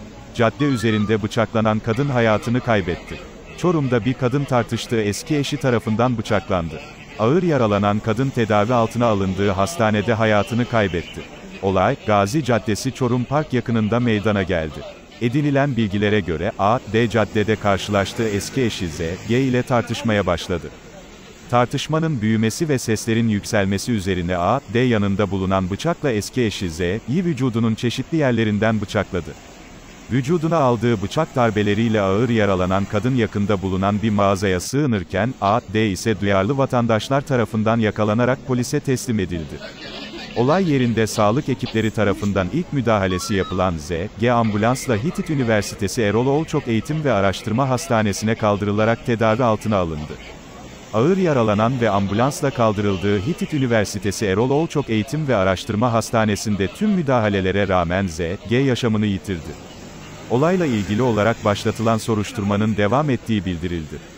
Cadde üzerinde bıçaklanan kadın hayatını kaybetti. Çorum'da bir kadın tartıştığı eski eşi tarafından bıçaklandı. Ağır yaralanan kadın tedavi altına alındığı hastanede hayatını kaybetti. Olay, Gazi Caddesi Çorum Park yakınında meydana geldi. Edinilen bilgilere göre A, D caddede karşılaştığı eski eşi Z, G ile tartışmaya başladı. Tartışmanın büyümesi ve seslerin yükselmesi üzerine A, D yanında bulunan bıçakla eski eşi Z'yi vücudunun çeşitli yerlerinden bıçakladı. Vücuduna aldığı bıçak darbeleriyle ağır yaralanan kadın yakında bulunan bir mağazaya sığınırken, A, D ise duyarlı vatandaşlar tarafından yakalanarak polise teslim edildi. Olay yerinde sağlık ekipleri tarafından ilk müdahalesi yapılan Z, G ambulansla Hitit Üniversitesi Erol Olçok Eğitim ve Araştırma Hastanesi'ne kaldırılarak tedavi altına alındı. Ağır yaralanan ve ambulansla kaldırıldığı Hitit Üniversitesi Erol Olçok Eğitim ve Araştırma Hastanesi'nde tüm müdahalelere rağmen Z, G yaşamını yitirdi. Olayla ilgili olarak başlatılan soruşturmanın devam ettiği bildirildi.